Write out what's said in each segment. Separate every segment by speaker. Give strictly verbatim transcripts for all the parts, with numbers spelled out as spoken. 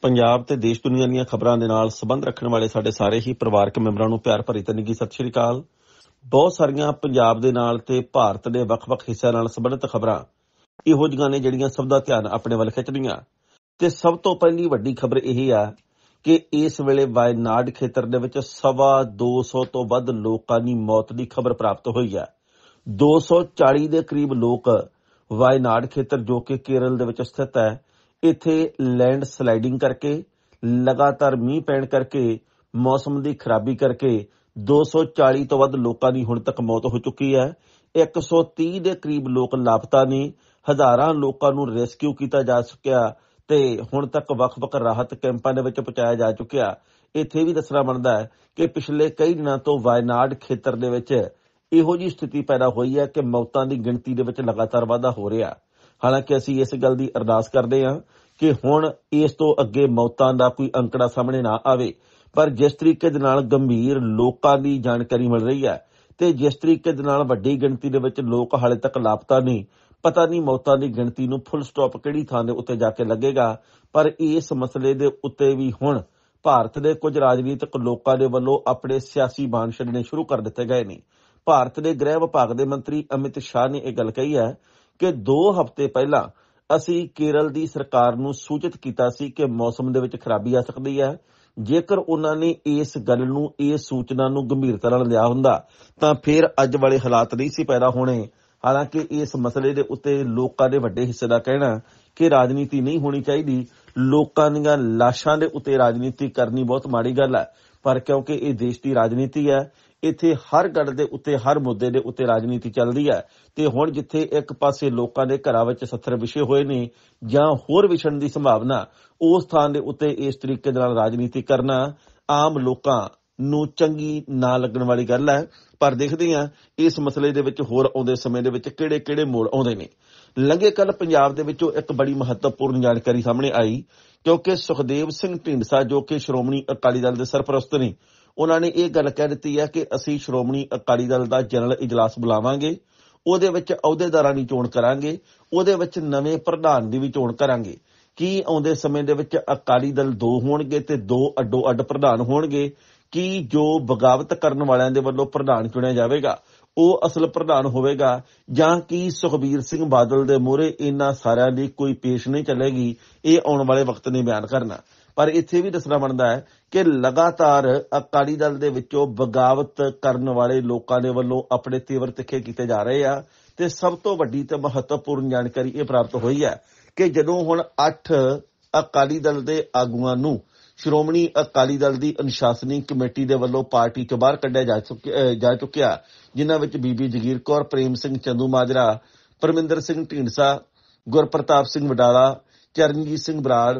Speaker 1: ਪੰਜਾਬ ਤੇ ਦੇਸ਼ ਦੁਨੀਆ ਦੀਆਂ ਖਬਰਾਂ ਦੇ ਨਾਲ ਸੰਬੰਧ ਰੱਖਣ ਵਾਲੇ ਸਾਡੇ ਸਾਰੇ ਹੀ ਪਰਿਵਾਰਕ ਮੈਂਬਰਾਂ ਨੂੰ ਪਿਆਰ ਭਰੀ ਤੇ ਨਿੱਘੀ ਸਤਿ ਸ਼੍ਰੀ ਅਕਾਲ। ਬਹੁਤ ਸਾਰੀਆਂ ਪੰਜਾਬ ਦੇ ਨਾਲ ਤੇ ਭਾਰਤ ਦੇ ਵੱਖ-ਵੱਖ ਹਿੱਸਿਆਂ ਨਾਲ ਸੰਬੰਧਿਤ ਖਬਰਾਂ ਇਹੋ ਜਿਹੀਆਂ ਨੇ ਜਿਹੜੀਆਂ ਸਭ ਦਾ ਧਿਆਨ ਆਪਣੇ ਵੱਲ ਖਿੱਚਦੀਆਂ। ਤੇ ਸਭ ਤੋਂ ਪਹਿਲੀ ਵੱਡੀ ਖਬਰ ਇਹ ਆ ਕਿ ਇਸ ਵੇਲੇ ਵਾਇਨਾਡ ਖੇਤਰ ਦੇ ਵਿੱਚ ਸਵਾ ਦੋ ਸੌ ਤੋਂ ਵੱਧ ਲੋਕਾਂ ਦੀ ਮੌਤ ਦੀ ਖਬਰ ਪ੍ਰਾਪਤ ਹੋਈ ਹੈ। ਦੋ ਸੌ ਚਾਲੀ ਦੇ ਕਰੀਬ ਲੋਕ ਵਾਇਨਾਡ ਖੇਤਰ ਜੋ ਕਿ ਕੇਰਲ ਦੇ ਵਿੱਚ ਸਥਿਤ ਹੈ, ਇੱਥੇ ਲੈਂਡ ਸਲਾਈਡਿੰਗ ਕਰਕੇ, ਲਗਾਤਾਰ ਮੀਂਹ ਪੈਣ ਕਰਕੇ, ਮੌਸਮ ਦੀ ਖਰਾਬੀ ਕਰਕੇ ਦੋ ਸੌ ਚਾਲੀ ਤੋਂ ਵੱਧ ਲੋਕਾਂ ਦੀ ਹੁਣ ਤੱਕ ਮੌਤ ਹੋ ਚੁੱਕੀ ਹੈ। ਇੱਕ ਸੌ ਤੀਹ ਦੇ ਕਰੀਬ ਲੋਕ ਲਾਪਤਾ ਨੇ। ਹਜ਼ਾਰਾਂ ਲੋਕਾਂ ਨੂੰ ਰੈਸਕਿਊ ਕੀਤਾ ਜਾ ਚੁੱਕਿਆ ਤੇ ਹੁਣ ਤੱਕ ਵੱਖ-ਵੱਖ ਰਾਹਤ ਕੈਂਪਾਂ ਦੇ ਵਿੱਚ ਪਹੁੰਚਾਇਆ ਜਾ ਚੁੱਕਿਆ। ਇੱਥੇ ਵੀ ਦੱਸਣਾ ਬਣਦਾ ਹੈ ਕਿ ਪਿਛਲੇ ਕਈ ਦਿਨਾਂ ਤੋਂ ਵਾਇਨਾਡ ਖੇਤਰ ਦੇ ਵਿੱਚ ਇਹੋ ਜਿਹੀ ਸਥਿਤੀ ਪੈਦਾ ਹੋਈ ਹੈ ਕਿ ਮੌਤਾਂ ਦੀ ਗਿਣਤੀ ਦੇ ਵਿੱਚ ਲਗਾਤਾਰ ਵਾਧਾ ਹੋ ਰਿਹਾ। ਹਾਲਾਂਕਿ ਅਸੀਂ ਇਸ ਗੱਲ ਦੀ ਅਰਦਾਸ ਕਰਦੇ ਹਾਂ ਕਿ ਹੁਣ ਇਸ ਤੋਂ ਅੱਗੇ ਮੌਤਾਂ ਦਾ ਕੋਈ ਅੰਕੜਾ ਸਾਹਮਣੇ ਨਾ ਆਵੇ, ਪਰ ਜਿਸ ਤਰੀਕੇ ਦੇ ਨਾਲ ਗੰਭੀਰ ਲੋਕਾਂ ਦੀ ਜਾਣਕਾਰੀ ਮਿਲ ਰਹੀ ਹੈ ਤੇ ਜਿਸ ਤਰੀਕੇ ਦੇ ਨਾਲ ਵੱਡੀ ਗਿਣਤੀ ਦੇ ਵਿੱਚ ਲੋਕ ਹਾਲੇ ਤੱਕ ਲਾਪਤਾ ਨਹੀਂ, ਪਤਾ ਨਹੀਂ ਮੌਤਾਂ ਦੀ ਗਿਣਤੀ ਨੂੰ ਫੁੱਲ ਸਟਾਪ ਕਿਹੜੀ ਥਾਂ ਦੇ ਉੱਤੇ ਜਾ ਕੇ ਲੱਗੇਗਾ। ਪਰ ਇਸ ਮਸਲੇ ਦੇ ਉੱਤੇ ਵੀ ਹੁਣ ਭਾਰਤ ਦੇ ਕੁਝ ਰਾਜਨੀਤਿਕ ਲੋਕਾਂ ਦੇ ਵੱਲੋਂ ਆਪਣੇ ਸਿਆਸੀ ਬਾਣ ਛੱਡਣੇ ਸ਼ੁਰੂ ਕਰ ਦਿੱਤੇ ਗਏ ਨੇ। ਭਾਰਤ ਦੇ ਗ੍ਰਹਿ ਵਿਭਾਗ ਦੇ ਮੰਤਰੀ ਅਮਿਤ ਸ਼ਾਹ ਨੇ ਇਹ ਗੱਲ ਕਹੀ ਹੈ ਕਿ ਦੋ ਹਫ਼ਤੇ ਪਹਿਲਾਂ ਅਸੀਂ ਕੇਰਲ ਦੀ ਸਰਕਾਰ ਨੂੰ ਸੂਚਿਤ ਕੀਤਾ ਸੀ ਕਿ ਮੌਸਮ ਦੇ ਵਿੱਚ ਖਰਾਬੀ ਆ ਸਕਦੀ ਹੈ। ਜੇਕਰ ਉਹਨਾਂ ਨੇ ਇਸ ਗੱਲ ਨੂੰ, ਇਸ ਸੂਚਨਾ ਨੂੰ ਗੰਭੀਰਤਾ ਨਾਲ ਲਿਆ ਹੁੰਦਾ ਤਾਂ ਫਿਰ ਅੱਜ ਵਾਲੇ ਹਾਲਾਤ ਨਹੀਂ ਸੀ ਪੈਦਾ ਹੋਣੇ। ਹਾਲਾਂਕਿ ਇਸ ਮਸਲੇ ਦੇ ਉੱਤੇ ਲੋਕਾਂ ਦੇ ਵੱਡੇ ਹਿੱਸੇ ਦਾ ਕਹਿਣਾ ਕਿ ਰਾਜਨੀਤੀ ਨਹੀਂ ਹੋਣੀ ਚਾਹੀਦੀ, ਲੋਕਾਂ ਦੀਆਂ ਲਾਸ਼ਾਂ ਦੇ ਉੱਤੇ ਰਾਜਨੀਤੀ ਕਰਨੀ ਬਹੁਤ ਮਾੜੀ ਗੱਲ ਹੈ। ਪਰ ਕਿਉਂਕਿ ਇਹ ਦੇਸ਼ ਦੀ ਰਾਜਨੀਤੀ ਹੈ, ਇੱਥੇ ਹਰ ਗੱਲ ਦੇ ਉੱਤੇ, ਹਰ ਮੁੱਦੇ ਦੇ ਉੱਤੇ ਰਾਜਨੀਤੀ ਚੱਲਦੀ ਹੈ ਤੇ ਹੁਣ ਜਿੱਥੇ ਇੱਕ ਪਾਸੇ ਲੋਕਾਂ ਦੇ ਘਰਾਂ ਵਿੱਚ ਸੱਥਰ ਵਿਛੇ ਹੋਏ ਨੇ ਜਾਂ ਹੋਰ ਵਿਛਣ ਦੀ ਸੰਭਾਵਨਾ, ਉਸ ਥਾਂ ਦੇ ਉੱਤੇ ਇਸ ਤਰੀਕੇ ਦੇ ਨਾਲ ਰਾਜਨੀਤੀ ਕਰਨਾ ਆਮ ਲੋਕਾਂ ਨੂੰ ਚੰਗੀ ਨਾ ਲੱਗਣ ਵਾਲੀ ਗੱਲ ਹੈ। ਪਰ ਦੇਖਦੇ ਹਾਂ ਇਸ ਮਸਲੇ ਦੇ ਵਿੱਚ ਹੋਰ ਆਉਂਦੇ ਸਮੇਂ ਦੇ ਵਿੱਚ ਕਿਹੜੇ ਕਿਹੜੇ ਮੋੜ ਆਉਂਦੇ ਨੇ। ਲੰਘੇ ਕੱਲ ਪੰਜਾਬ ਦੇ ਵਿੱਚੋਂ ਇੱਕ ਬੜੀ ਮਹੱਤਵਪੂਰਨ ਜਾਣਕਾਰੀ ਸਾਹਮਣੇ ਆਈ, ਕਿਉਂਕਿ ਸੁਖਦੇਵ ਸਿੰਘ ਢੀਂਡਸਾ ਜੋ ਕਿ ਸ਼੍ਰੋਮਣੀ ਅਕਾਲੀ ਦਲ ਦੇ ਸਰਪ੍ਰਸਤ ਨੇ, ਉਹਨਾਂ ਨੇ ਇਹ ਗੱਲ ਕਹਿ ਦਿੱਤੀ ਹੈ ਕਿ ਅਸੀਂ ਸ਼੍ਰੋਮਣੀ ਅਕਾਲੀ ਦਲ ਦਾ ਜਨਰਲ ਇਜਲਾਸ ਬੁਲਾਵਾਂਗੇ, ਉਹਦੇ ਵਿੱਚ ਅਹੁਦੇਦਾਰਾਂ ਦੀ ਚੋਣ ਕਰਾਂਗੇ, ਉਹਦੇ ਵਿੱਚ ਨਵੇਂ ਪ੍ਰਧਾਨ ਦੀ ਵੀ ਚੋਣ ਕਰਾਂਗੇ। ਕੀ ਆਉਂਦੇ ਸਮੇਂ ਦੇ ਵਿੱਚ ਅਕਾਲੀ ਦਲ ਦੋ ਹੋਣਗੇ ਤੇ ਦੋ ਅੱਡੋ ਅੱਡ ਪ੍ਰਧਾਨ ਹੋਣਗੇ? ਕੀ ਜੋ ਬਗਾਵਤ ਕਰਨ ਵਾਲਿਆਂ ਦੇ ਵੱਲੋਂ ਪ੍ਰਧਾਨ ਚੁਣਿਆ ਜਾਵੇਗਾ ਉਹ ਅਸਲ ਪ੍ਰਧਾਨ ਹੋਵੇਗਾ, ਜਾਂ ਕੀ ਸੁਖਬੀਰ ਸਿੰਘ ਬਾਦਲ ਦੇ ਮੂਹਰੇ ਇਹਨਾਂ ਸਾਰਿਆਂ ਦੀ ਕੋਈ ਪੇਸ਼ ਨਹੀਂ ਚੱਲੇਗੀ? ਇਹ ਆਉਣ ਵਾਲੇ ਵਕਤ ਨੇ ਬਿਆਨ ਕਰਨਾ। ਪਰ ਇੱਥੇ ਵੀ ਦੱਸਣਾ ਬਣਦਾ ਹੈ ਕਿ ਲਗਾਤਾਰ ਅਕਾਲੀ ਦਲ ਦੇ ਵਿੱਚੋਂ ਬਗਾਵਤ ਕਰਨ ਵਾਲੇ ਲੋਕਾਂ ਦੇ ਵੱਲੋਂ ਆਪਣੇ ਤੀਵਰ ਤਿੱਖੇ ਕੀਤੇ ਜਾ ਰਹੇ ਆ। ਤੇ ਸਭ ਤੋਂ ਵੱਡੀ ਤੇ ਮਹੱਤਵਪੂਰਨ ਜਾਣਕਾਰੀ ਇਹ ਪ੍ਰਾਪਤ ਹੋਈ ਹੈ ਕਿ ਜਦੋਂ ਹੁਣ ਅੱਠ ਅਕਾਲੀ ਦਲ ਦੇ ਆਗੂਆਂ ਨੂੰ ਸ਼੍ਰੋਮਣੀ ਅਕਾਲੀ ਦਲ ਦੀ ਅਨੁਸ਼ਾਸਨੀ ਕਮੇਟੀ ਦੇ ਵੱਲੋਂ ਪਾਰਟੀ ਤੋਂ ਬਾਹਰ ਕੱਢਿਆ ਜਾ ਚੁੱਕਿਆ ਜਾ ਚੁੱਕਿਆ ਜਿਨ੍ਹਾਂ ਵਿੱਚ ਬੀਬੀ ਜਗੀਰ ਕੌਰ, ਪ੍ਰੇਮ ਸਿੰਘ ਚੰਦੂਮਾਜਰਾ, ਪਰਮਿੰਦਰ ਸਿੰਘ ਢੀਂਡਸਾ, ਗੁਰਪ੍ਰਤਾਪ ਸਿੰਘ ਵਡਾਲਾ, ਚਰਨਜੀਤ ਸਿੰਘ ਬਰਾੜ,